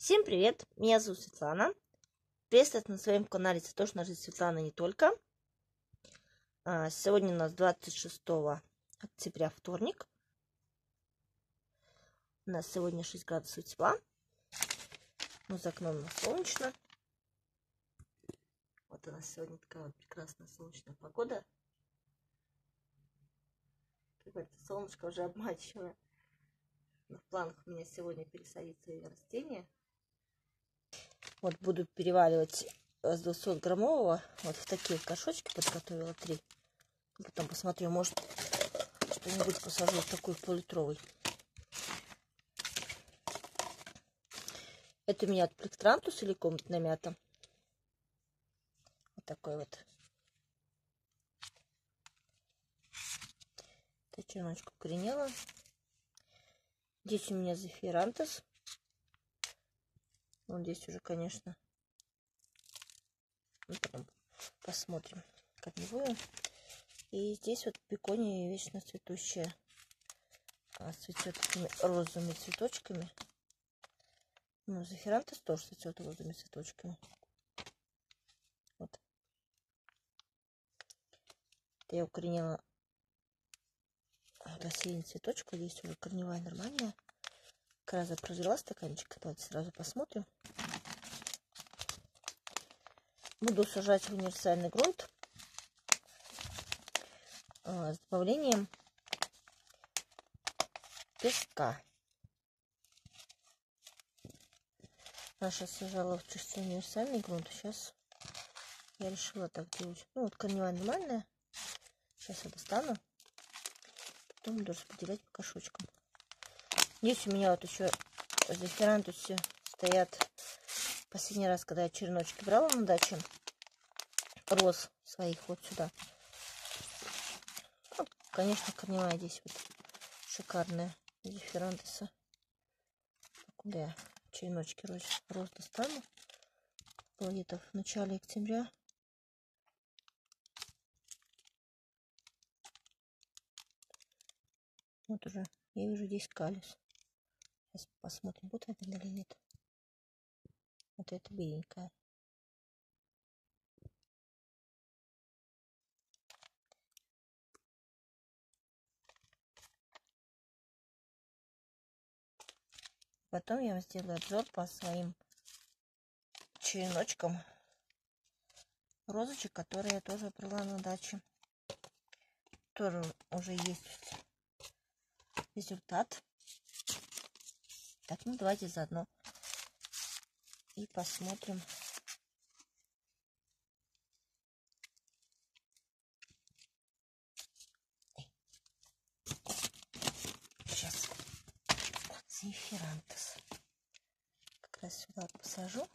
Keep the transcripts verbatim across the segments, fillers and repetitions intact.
Всем привет! Меня зовут Светлана. Приветствую на своем канале Цветочная жизнь Светланы не только. Сегодня у нас двадцать шестое октября, вторник. У нас сегодня шесть градусов тепла. Ну, за окном у нас солнечно. Вот у нас сегодня такая вот прекрасная солнечная погода. Какое-то солнышко уже обманчивое. Но в планах у меня сегодня пересадить свои растения. Вот буду переваливать с двухсот граммового вот в такие горшочки, подготовила три. Потом посмотрю, может что-нибудь посажу в такой поллитровый. Это у меня от Плектрантус или комнатная мята. Вот такой вот. Это черночку укоренила. Здесь у меня Зефирантус. Вот здесь уже, конечно. Ну, потом посмотрим, как не будем. И здесь вот бекония вечно цветущая. Цветет такими розовыми цветочками. Ну, Зефирантус тоже цветет розовыми цветочками. Вот. Это я укоренила бассейн цветочка. Здесь уже корневая нормальная. Как раз прозрела стаканчик. Давайте сразу посмотрим. Буду сажать в универсальный грунт с добавлением песка. Наша сажала в чистый универсальный грунт. Сейчас я решила так делать. Ну вот корневая нормальная. Сейчас я достану. Потом буду распределять по горшочкам. Здесь у меня вот еще в Зефирантусе стоят. Последний раз, когда я череночки брала на даче, роз своих вот сюда. Ну, конечно, корневая здесь вот шикарная Зефирантуса. Куда я череночки роз, роз достану? Было где-то в начале октября. Вот уже, я вижу здесь калис. Сейчас посмотрим, будет это или нет. Вот это беленькая. Потом я сделаю обзор по своим череночкам розочек, которые я тоже брала на даче. Тоже уже есть результат. Так, ну давайте заодно и посмотрим. Сейчас вот Зефирантус. Как раз сюда посажу.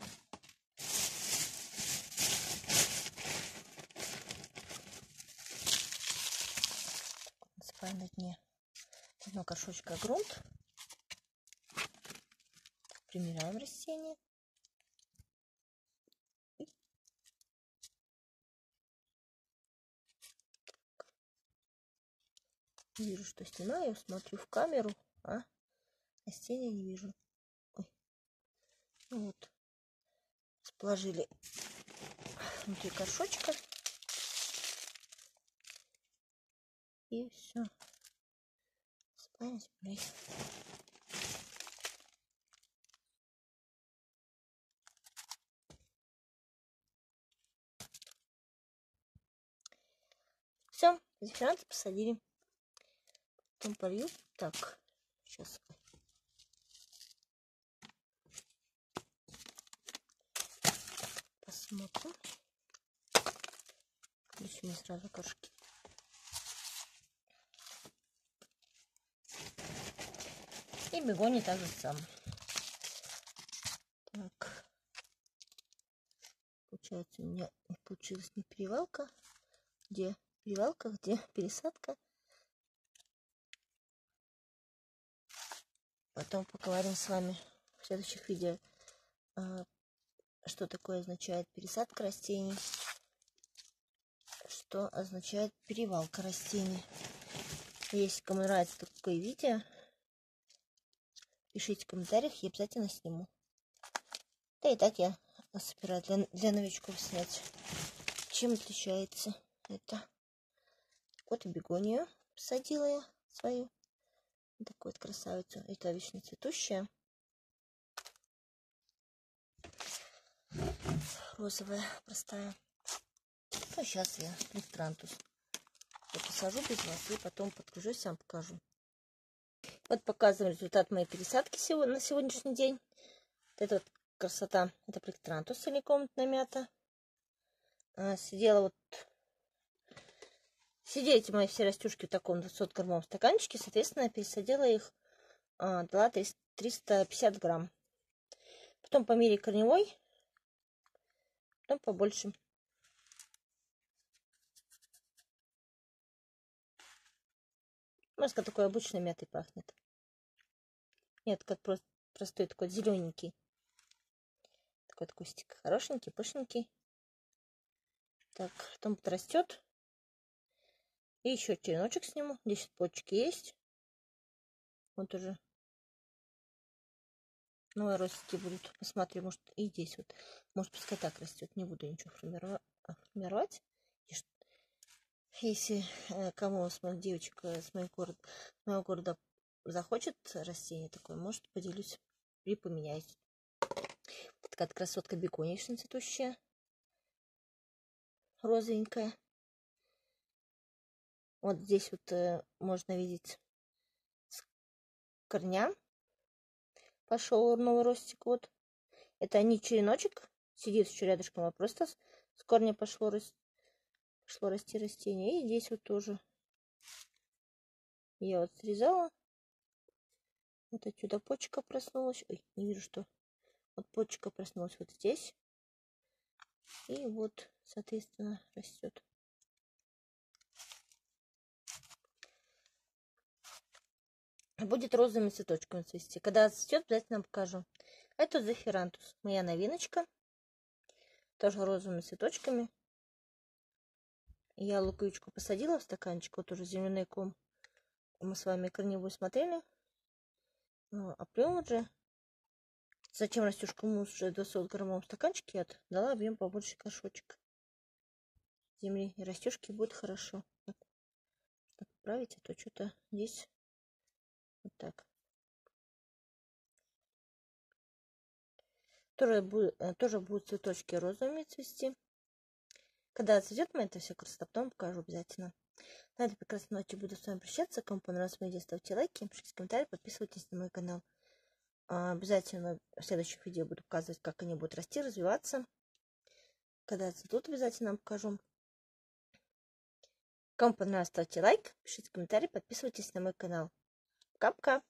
Насыпаем на дне одно горшочка грунт. Примеряем растение. Вижу, что снимаю, смотрю в камеру, а растения не вижу. Ой. Ну вот, расположили внутри горшочка. И все. Спаем землей. Все, Зефирантус посадили. Потом полью. Так, сейчас. Посмотрим. Здесь у меня сразу горшки. И бегония так же самое. Так. Получается, у меня получилась не перевалка. Где перевалка, где пересадка. Потом поговорим с вами в следующих видео, что такое означает пересадка растений, что означает перевалка растений. Если кому нравится такое видео, пишите в комментариях, я обязательно сниму. Да и так я собираю для, для новичков снять. Чем отличается это? Вот и бегонию посадила я свою. Такую вот красавицу. Это вечно цветущая. Розовая, простая. Ну, сейчас я плекстрантус посажу без вас и потом подгружусь, сам покажу. Вот показываю результат моей пересадки сегодня, на сегодняшний день. Вот эта вот красота. Это плекстрантус целикомнатная мята. А, сидела вот... Сидели эти мои все растюшки в таком двухсот граммовом стаканчике. Соответственно, я пересадила их, а, дала триста пятьдесят грамм. Потом по мере корневой, потом побольше. Маска такой обычной мятой пахнет. Нет, как просто простой такой зелененький. Такой вот кустик. Хорошенький, пышненький. Так, потом подрастет. И еще череночек сниму. Здесь почки есть. Вот уже новые ростики будут. Посмотрим, может и здесь вот. Может, пускай так растет. Не буду ничего формировать. Если э, кому с моих девочек с моего города, с моего города захочет растение такое, может, поделюсь и поменяюсь. Такая красотка бегония цветущая. Розовенькая. Вот здесь вот э, можно видеть с корня. Пошел новый ростик. Вот. Это не череночек. Сидит еще рядышком, а просто с, с корня пошло, рас, пошло расти растение. И здесь вот тоже я вот срезала. Вот отсюда почка проснулась. Ой, не вижу, что. Вот почка проснулась вот здесь. И вот, соответственно, растет. Будет розовыми цветочками цвести. Когда цветет, обязательно покажу. Это Зефирантус. Моя новиночка. Тоже розовыми цветочками. Я луковичку посадила в стаканчик. Вот уже зеленый ком. Мы с вами корневую смотрели. А прям уже. Зачем растюшку мусс уже в двухсот граммовом стаканчике? Я дала объем побольше кашочек земли. И растюшки будет хорошо. Так, поправить, а то что-то здесь вот так. Тоже, будет, тоже будут цветочки розовыми цвести. Когда цветет моя эта вся красота, потом покажу обязательно. На этой прекрасной ночи буду с вами прощаться. Кому понравилось мое видео, ставьте лайки, пишите комментарии, подписывайтесь на мой канал. Обязательно в следующих видео буду показывать, как они будут расти, развиваться. Когда цветут, обязательно вам покажу. Кому понравилось, ставьте лайк, пишите комментарии, подписывайтесь на мой канал. Пока-пока!